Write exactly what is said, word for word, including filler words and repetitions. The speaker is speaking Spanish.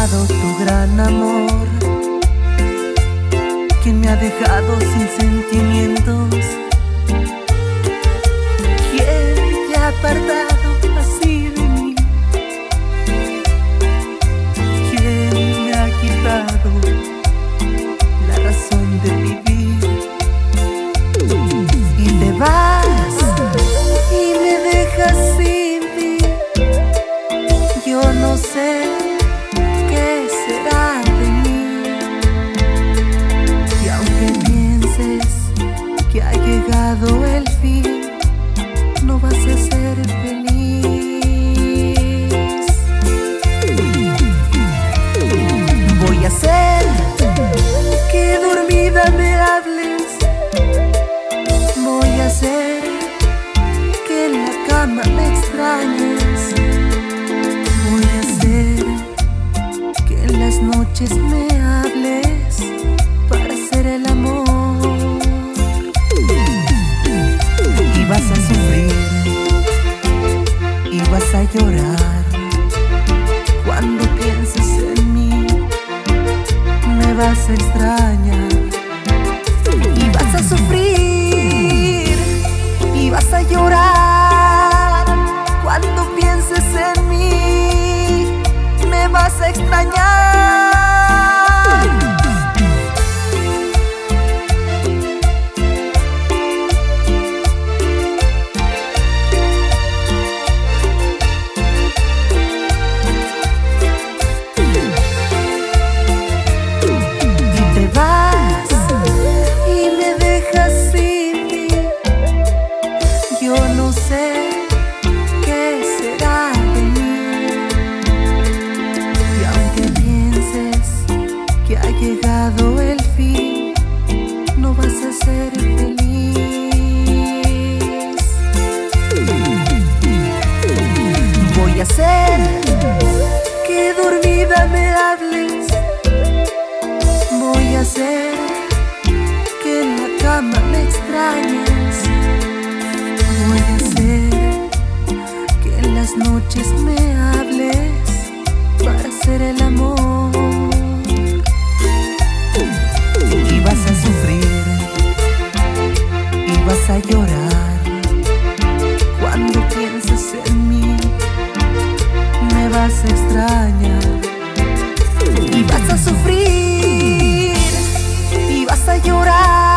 dado tu gran amor, quien me ha dejado sin sentimientos, quien te ha apartado así de mí, quien me ha quitado la razón de vivir. Y te vas y me dejas sin ti. Yo no sé qué será de mí. Y aunque pienses que ha llegado el fin, no vas a ser feliz. Voy a hacer que dormida me hables. Voy a hacer que en la cama me extrañes. Voy a hacer que en las noches me hables para hacer el amor. Y vas a sufrir y vas a llorar cuando pienses en mí. Me vas a extrañar y vas a sufrir y vas a llorar cuando pienses en mí. Me vas a extrañar. Y te vas y me dejas sin ti. Yo no sé qué será de mí. Y aunque pienses que ha llegado el fin, no vas a ser feliz. Voy a hacer que dormida me hables. Voy a hacer que en la cama me extrañes. Voy a hacer que en las noches me hables para hacer el amor. Y vas a sufrir y vas a llorar cuando pienses en mí. Me vas a extrañar y vas a sufrir y vas a llorar